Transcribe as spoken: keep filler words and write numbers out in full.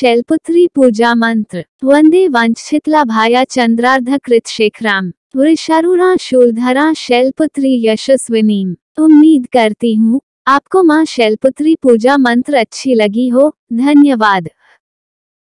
शैलपुत्री पूजा मंत्र। वंदे वंशचितलाभाया चंद्रार्धकृत शेखराम वृषारूढ़ा शूलधरा शैलपुत्री यशस्विनीम। उम्मीद करती हूँ आपको माँ शैलपुत्री पूजा मंत्र अच्छी लगी हो। धन्यवाद।